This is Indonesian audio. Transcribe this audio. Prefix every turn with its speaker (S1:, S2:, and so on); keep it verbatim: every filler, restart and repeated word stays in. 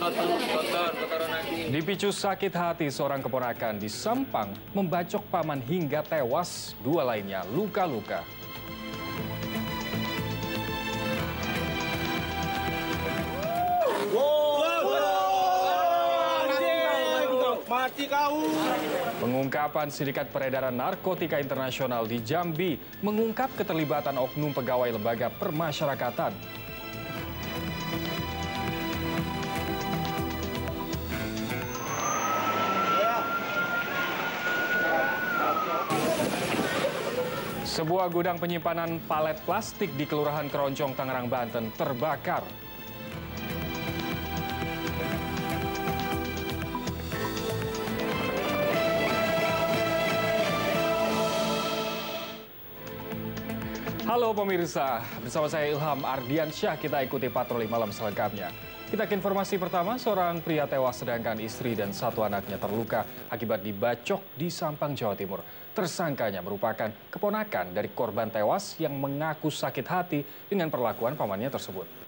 S1: Dipicu sakit hati, seorang keponakan di Sampang membacok paman hingga tewas, dua lainnya luka-luka.
S2: Mati kau.
S1: Pengungkapan sindikat peredaran narkotika internasional di Jambi mengungkap keterlibatan oknum pegawai lembaga permasyarakatan. Sebuah gudang penyimpanan palet plastik di Kelurahan Keroncong, Tangerang, Banten terbakar. Halo pemirsa, bersama saya Ilham Ardiansyah, kita ikuti patroli malam selengkapnya. Kita ke informasi pertama, seorang pria tewas sedangkan istri dan satu anaknya terluka akibat dibacok di Sampang, Jawa Timur. Tersangkanya merupakan keponakan dari korban tewas yang mengaku sakit hati dengan perlakuan pamannya tersebut.